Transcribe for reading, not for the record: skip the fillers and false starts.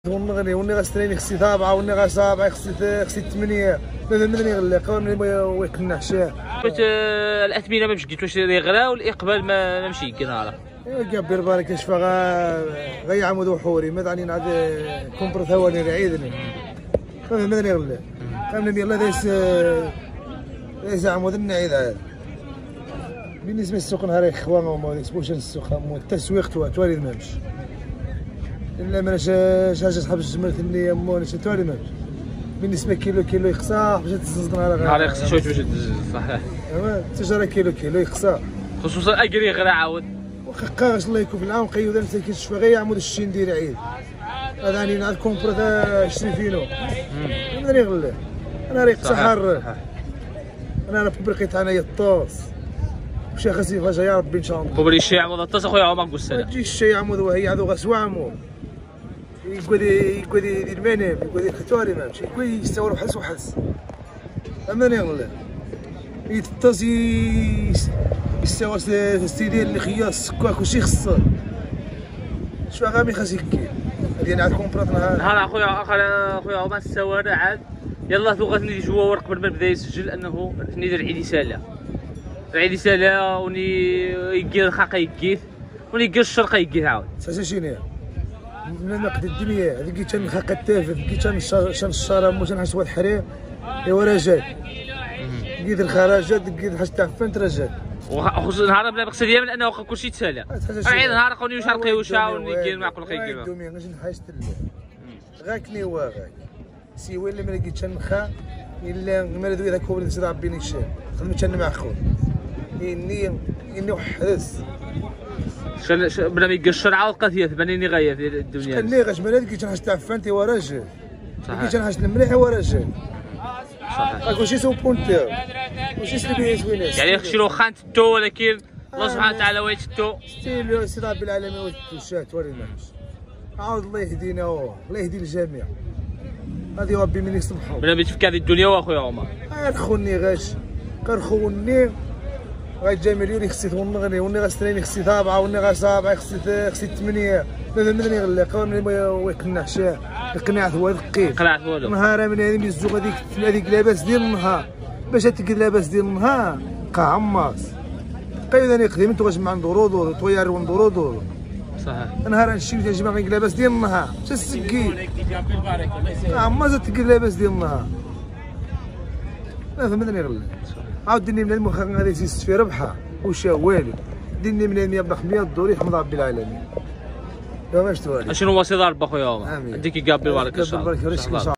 ونغني وني غاستريني خصي سبعة وني غا سبعة خصي 8 ماذا مدني غلي قاوني ويقنع شاه باش الاثمنه ما مشيت واش يغرا والاقبال ما مشي كي نهار قابل البركه شفا غا عمود وحوري ما دعني نعاد كومبر ثواني عيدني ماذا مدني غلي قامنا يلاه ليس عمود النعيد هذا بالنسبه للسوق نهار اخوان وما يسبوش السوق التسويق توالي ما مش الا ما شاش صحاب الجمل ثني مو توالي ما مش بالنسبه كيلو يخسر باش تزز نهار يخسر شويه باش تزز صحيح تجاره كيلو يخسر خصوصا اجري غير عاود وخاش الله يكون في العام قيود انت كيشفى غير عمود الشين ندير عيد هذا راني نعرف كومبر تاع 20 فينو مدري غلي انا ريق سحر انا راه برقيت انايا الطوس واش خاصني فاش يا ربي ان شاء الله كبري الشيء عمود الطاس اخويا عمر قصه ما تجيش الشيء عمود وهي عادو غسوا عمود يقول يدير منام يقول الختواري ما مشي يقول يستوى حس وحس اماني غلي يتص يستوى سيدي اللي خياس سكاك وشي خصو شو غامي خاص يكي هذه انا عاد كومبرات نهار اخويا عمر السوارع عاد يلاه لغتني جوا ورق قبل ما بدا يسجل انه ندير العيد سالا العيد سالا وني يقير الخاقه يقيت وني يقير الشرقه يقيت عاود ساسا شنو من نقد الدنيا هذيك كي تنخاق التافه كي تنشان الشرم واش نحسوا الحريم ايوا رجال لقيت الخراجات لقيت حاجه تاع فين ترجال وخصوصا نهار بلا مقصد ديالي انه كلشي تسالى عيد نهار قوني واش شرقي واش وني مع كل خير دومي غاش نحايست غاكني واغاك سيوي اللي ما لقيتش نخا الا مريض اذا كوبري سيدي ربي نشان خدمت انا مع خو اني وحدث بلا ما يقشر عاود قضيه بانيني غايه في الدنيا شكون غاش ما لقيتش حاجه تاع فانتي وراجل لقيت حاجه المليحه وراجل صحيح واش يسوي بونتير واش يسلي زوينه يعني خشي له خانت التو ولكن الله سبحانه وتعالى وايت التو ستيل سيدي ربي العالمين وايت الشات ورينا عاود الله يهدينا الله يهدي الجميع هذه ربي من يسمحوا بلا ما تفك هذه الدنيا واخويا عمر خوني غاش كنخوني غا الجماهير خصي ونغني وني غاستريني خصي سبعة وني غا سبعة خصي 8 ماذا مدني غلي قاوني ويقنع شاه يقنع هو دقيق قنعت والو نهار من هذه الزوق هذيك لاباس ديال النهار باش تلقى لاباس ديال النهار بقى عماص قيد انا قديم انتو غتجمع ندورو طويار وندورو صحيح نهار نمشيو نجمع غير لاباس ديال النهار باش تسكي عماص تلقى لاباس ديال النهار ماذا مدني غلي عاود ديني من المخ غادي تيست في ربحه وشا والو ديني من 100 ب 500 دوري حمد ربي العالمين. واش توالي شنو هو سي ضرب اخويا عمر؟ امين ديك يقابل بارك ان شاء الله.